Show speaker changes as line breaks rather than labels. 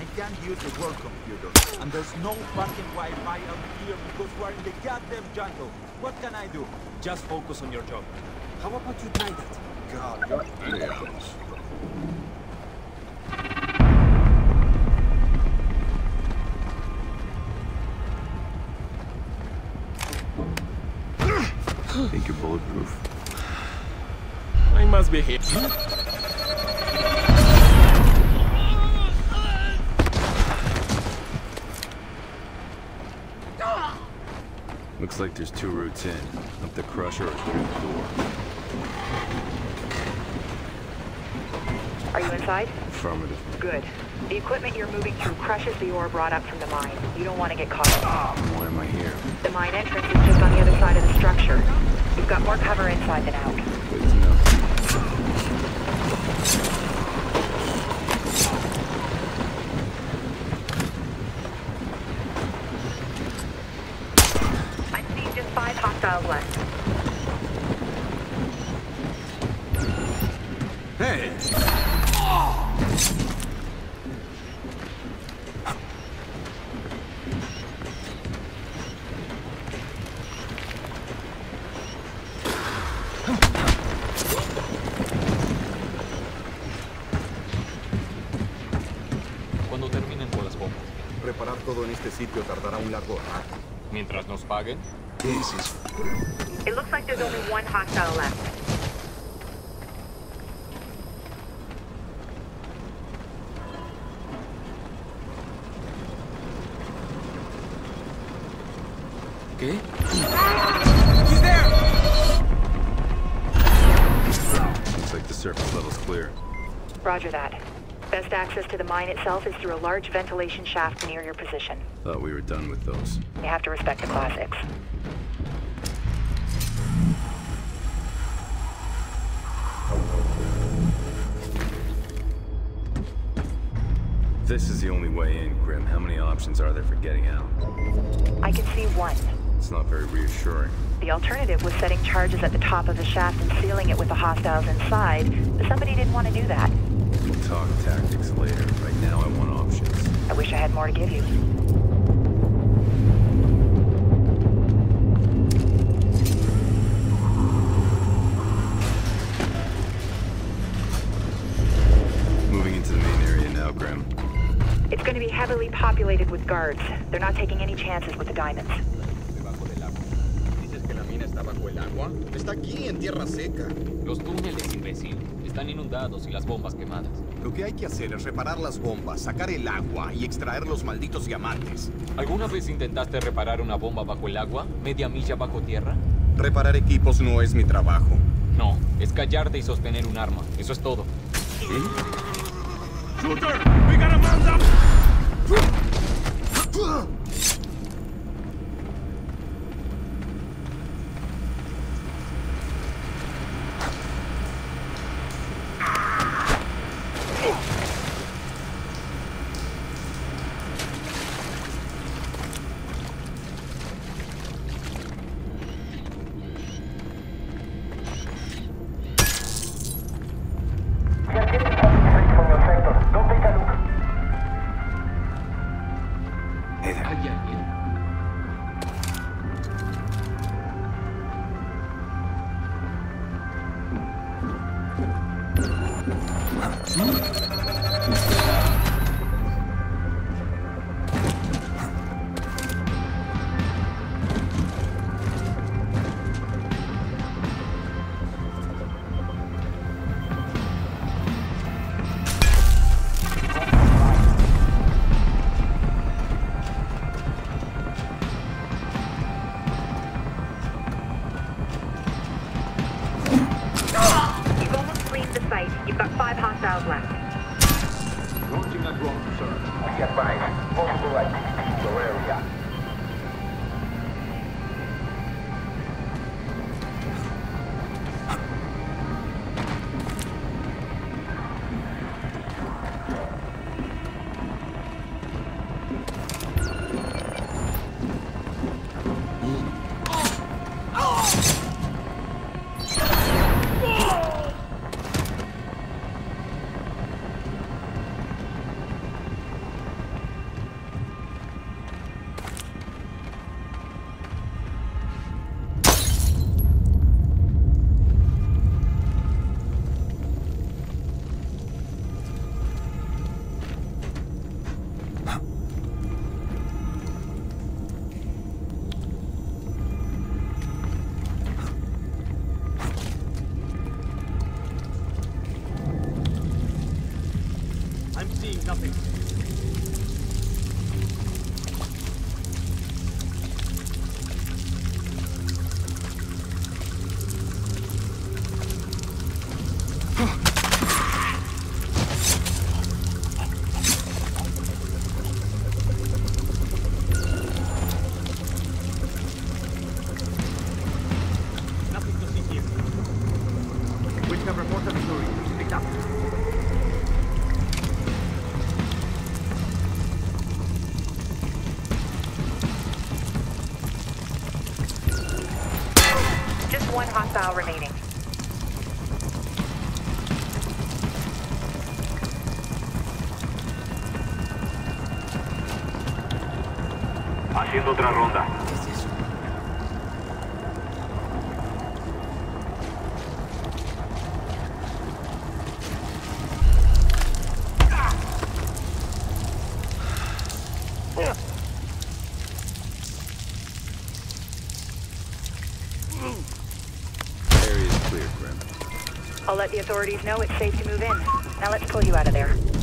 can't use the work computer. And there's no fucking Wi-Fi out here because we're in the goddamn jungle. What can I do?
Just focus on your job. How about you try that?
God, you're idiots.
Think you're bulletproof?
I must be here.
Looks like there's two routes in. Up the crusher or through the door.
Are you inside?
Affirmative.
Good. The equipment you're moving through crushes the ore brought up from the mine. You don't want to get caught up.
Why am I here?
The mine entrance is just on the other side of the structure. You've got more cover inside than out.
Good to know.
I'm seeing just 5 hostiles left.
Hey!
Cuando terminen con las bombas.
Reparar todo en este sitio tardará un largo rato.
Mientras nos paguen.
This is...
It looks like there's only 1 hostile left.
¿Qué?
He's there! Looks like the surface level's clear.
Roger that. Best access to the mine itself is through a large ventilation shaft near your position.
Thought we were done with those.
You have to respect the classics.
This is the only way in, Grim. How many options are there for getting out?
I can see 1.
It's not very reassuring.
The alternative was setting charges at the top of the shaft and sealing it with the hostiles inside, but somebody didn't want to do that.
We'll talk tactics later. Right now I want options.
I wish I had more to give you.
Moving into the main area now, Grim.
It's going to be heavily populated with guards. They're not taking any chances with the diamonds.
Debajo del agua. ¿Dices que la mina está bajo el agua? Está aquí en tierra seca.
Los túneles, imbécil. Están inundados y las bombas quemadas.
Lo que hay que hacer es reparar las bombas, sacar el agua y extraer los malditos diamantes.
¿Alguna vez intentaste reparar una bomba bajo el agua? ¿Media milla bajo tierra?
Reparar equipos no es mi trabajo.
No, es callarte y sostener un arma. Eso es todo.
Shooter! We got a man up!
You've got 5 hostiles left.
Launching a drone, sir. Be advised. Possible activity in your area.
I'm seeing nothing. Nothing to see here. Witcam reported the story. Picked up.
Just one hostile remaining.
Haciendo otra ronda.
Area is clear, Grim.
I'll let the authorities know it's safe to move in. Now let's pull you out of there.